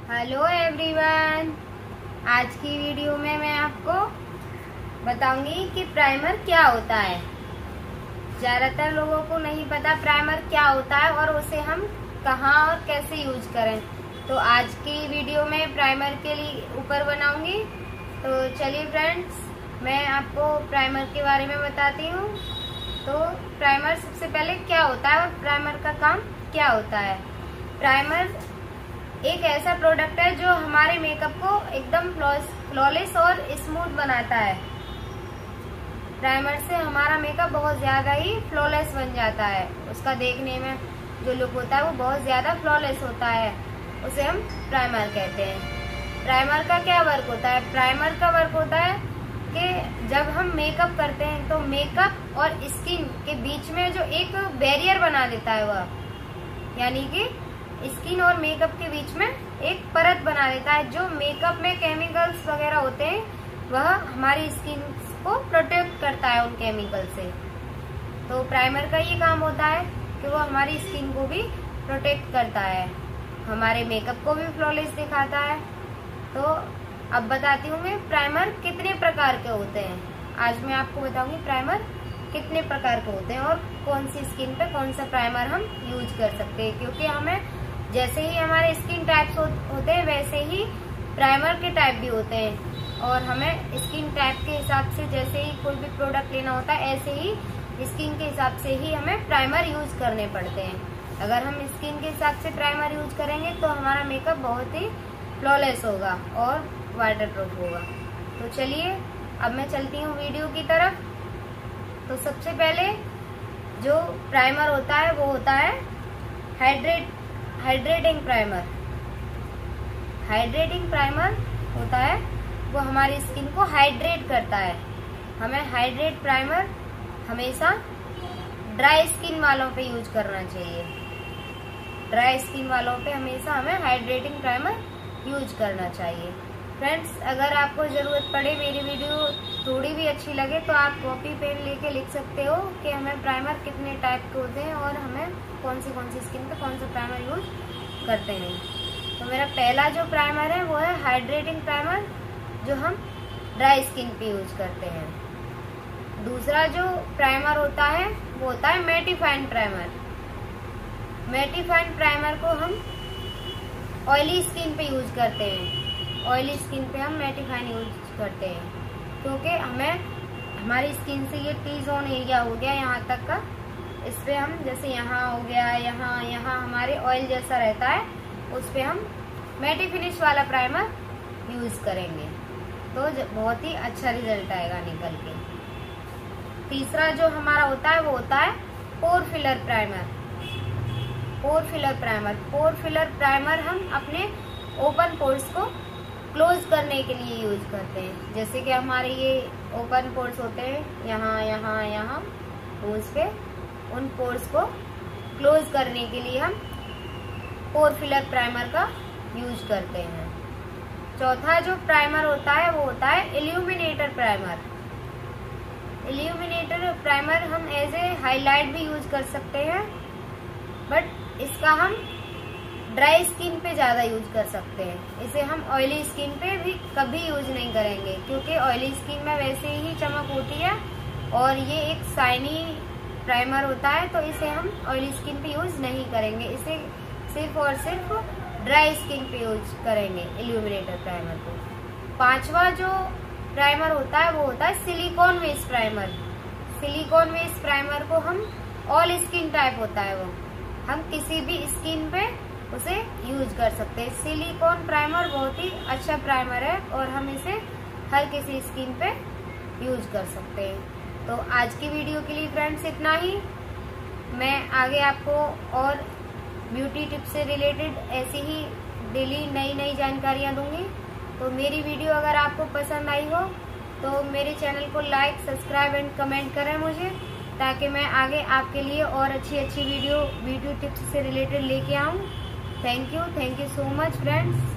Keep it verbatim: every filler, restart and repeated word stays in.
Hello everyone, आज की video में मैं आपको बताऊंगी कि प्राइमर क्या होता है। ज़्यादातर लोगों को नहीं पता प्राइमर क्या होता है और उसे हम कहाँ और कैसे यूज करें। तो आज की वीडियो में प्राइमर के लिए ऊपर बनाऊंगी। तो चलिए फ्रेंड्स, मैं आपको प्राइमर के बारे में बताती हूँ। तो प्राइमर सबसे पहले क्या होता है और प्राइमर का काम क्या होता है। प्राइमर एक ऐसा प्रोडक्ट है जो हमारे मेकअप को एकदम फ्लॉलेस और स्मूथ बनाता है। प्राइमर से हमारा मेकअप बहुत ज्यादा ही फ्लॉलेस बन जाता है। उसका देखने में जो लुक होता है वो बहुत ज्यादा फ्लॉलेस होता है, उसे हम प्राइमर कहते हैं। प्राइमर का क्या वर्क होता है? प्राइमर का वर्क होता है कि जब हम मेकअप करते हैं तो मेकअप और स्किन के बीच में जो एक बैरियर बना देता है वह, यानी कि स्किन और मेकअप के बीच में एक परत बना देता है। जो मेकअप में केमिकल्स वगैरह होते हैं वह हमारी स्किन को प्रोटेक्ट करता है उन केमिकल से। तो प्राइमर का ये काम होता है कि वो हमारी स्किन को भी प्रोटेक्ट करता है, हमारे मेकअप को भी फ्लॉलेस दिखाता है। तो अब बताती हूँ मैं प्राइमर कितने प्रकार के होते हैं। आज मैं आपको बताऊंगी प्राइमर कितने प्रकार के होते हैं और कौन सी स्किन पे कौन सा प्राइमर हम यूज कर सकते हैं। क्योंकि हमें जैसे ही हमारे स्किन टाइप्स होते हैं वैसे ही प्राइमर के टाइप भी होते हैं, और हमें स्किन टाइप के हिसाब से जैसे ही कोई भी प्रोडक्ट लेना होता है ऐसे ही स्किन के हिसाब से ही हमें प्राइमर यूज करने पड़ते हैं। अगर हम स्किन के हिसाब से प्राइमर यूज करेंगे तो हमारा मेकअप बहुत ही फ्लॉलेस होगा और वाटर प्रूफ होगा। तो चलिए अब मैं चलती हूँ वीडियो की तरफ। तो सबसे पहले जो प्राइमर होता है वो होता है hydrate hydrating primer. Hydrating primer होता है वो हमारी स्किन को हाइड्रेट करता है। हमें हाइड्रेट प्राइमर हमेशा ड्राई स्किन वालों पे यूज करना चाहिए। ड्राई स्किन वालों पे हमेशा हमें हाइड्रेटिंग प्राइमर यूज करना चाहिए। फ्रेंड्स, अगर आपको जरूरत पड़े, मेरी वीडियो थोड़ी भी अच्छी लगे तो आप कॉपी पेन लेके लिख सकते हो कि हमें प्राइमर कितने टाइप के होते हैं और हमें कौन सी कौन सी स्किन पे कौन सा प्राइमर यूज करते हैं। तो मेरा पहला जो प्राइमर है वो है हाइड्रेटिंग प्राइमर, जो हम ड्राई स्किन पे यूज करते हैं। दूसरा जो प्राइमर होता है वो होता है मैटिफाइंग प्राइमर। मैटिफाइंग प्राइमर को हम ऑयली स्किन पे यूज करते हैं। ऑयली स्किन पे हम मैटिफाइंग यूज करते हैं क्योंकि हमें हमारी स्किन से ये टी जोन एरिया हो गया यहाँ तक का, इस पे हम जैसे यहाँ हो गया, यहाँ यहाँ हमारे ऑयल जैसा रहता है, उस पे हम मैटी फिनिश वाला प्राइमर यूज करेंगे तो बहुत ही अच्छा रिजल्ट आएगा निकल के। तीसरा जो हमारा होता है वो होता है pore filler primer. Pore filler primer pore filler primer हम अपने ओपन पोर्स को क्लोज करने के लिए यूज करते हैं। जैसे कि हमारे ये ओपन पोर्स होते हैं यहाँ यहाँ यहाँ, उस पे उन पोर्स को क्लोज करने के लिए हम पोर फिलर प्राइमर का यूज करते हैं। चौथा जो प्राइमर होता है वो होता है इल्यूमिनेटर प्राइमर। इल्यूमिनेटर प्राइमर हम एज ए हाईलाइट भी यूज कर सकते हैं, बट इसका हम ड्राई स्किन पे ज्यादा यूज कर सकते हैं। इसे हम ऑयली स्किन पे भी कभी यूज नहीं करेंगे क्योंकि ऑयली स्किन में वैसे ही चमक होती है और ये एक शाइनी प्राइमर होता है, तो इसे हम ऑयली स्किन पे यूज नहीं करेंगे। इसे सिर्फ और सिर्फ ड्राई स्किन पे यूज करेंगे इल्यूमिनेटर प्राइमर को। पांचवा जो प्राइमर होता है वो होता है silicone based primer. Silicone based primer को हम ऑल स्किन टाइप होता है वो, हम किसी भी स्किन पे उसे यूज कर सकते हैं। सिलिकॉन प्राइमर बहुत ही अच्छा प्राइमर है और हम इसे हर किसी स्किन पे यूज कर सकते हैं। तो आज की वीडियो के लिए फ्रेंड्स इतना ही। मैं आगे आपको और ब्यूटी टिप्स से रिलेटेड ऐसी ही डेली नई नई जानकारियां दूंगी। तो मेरी वीडियो अगर आपको पसंद आई हो तो मेरे चैनल को लाइक, सब्सक्राइब एंड कमेंट करें मुझे, ताकि मैं आगे आपके लिए और अच्छी अच्छी वीडियो ब्यूटी टिप्स से रिलेटेड लेके आऊँ। Thank you thank you so much friends.